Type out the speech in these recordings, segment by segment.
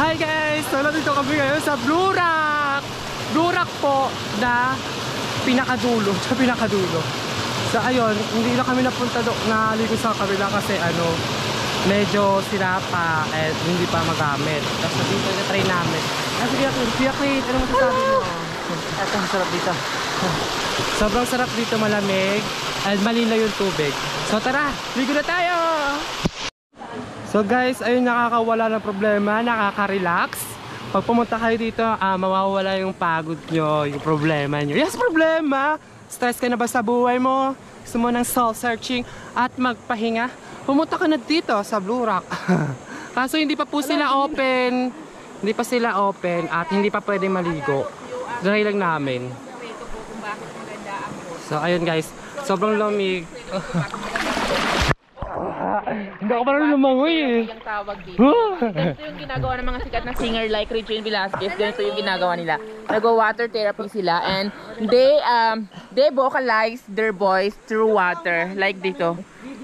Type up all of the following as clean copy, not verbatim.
Hi guys! So nandito kami ngayon sa Blue Rock! Blue Rock po na pinakadulo. Sa pinakadulo. So ayun, hindi na kami napunta doon, naligo sa kabila kasi medyo sinapa at hindi pa magamit. Tapos dito na-try namin. Sige, ano masasabi mo? Ito, sarap dito. Sobrang sarap dito, malamig at malinaw yung tubig. So tara, ligo na tayo! So guys, ayun, nakakawala ng problema, nakaka-relax. Pag pumunta kayo dito, mawawala yung pagod nyo, yung problema nyo. Yes, problema! Stress ka na ba sa buhay mo? Gusto mo ng soul-searching at magpahinga? Pumunta ka na dito sa Blue Rock. Kaso hindi pa po sila open. Hindi pa sila open at hindi pa pwede maligo. Dry lang namin. So ayun guys, sobrang lamig. Hindi ako parang lumangoy eh. Yung tawag dito. Ganito yung ginagawa ng mga sikat na singer like Regine Velasquez. Ganito yung ginagawa nila. Nag-water therapy sila and they vocalize their voice through water. Like dito.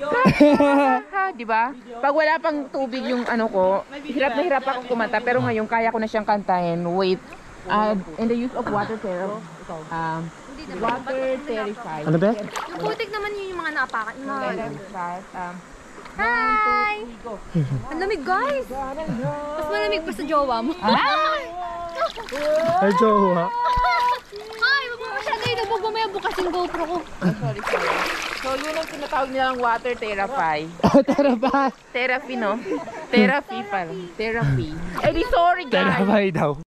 Diba? Pag wala pang tubig yung ko, hirap na hirap ako kumanta. Pero ngayon kaya ko na siyang kantahin. Wait. And the use of water therapy. Water therapy. Ano ba? Yung putik naman yun yung mga napakan. Hi! Ang lamig guys! Mas malamig pa sa jowa mo. Ay, jowa. Ay, wag mo masyado yun. Huwag mamaya bukas yung GoPro ko. Sorry. So yun ang tinatawag nilang water therapy. Therapy. Therapy, no? Therapy pala. Therapy. Eh di sorry guys! Therapy daw.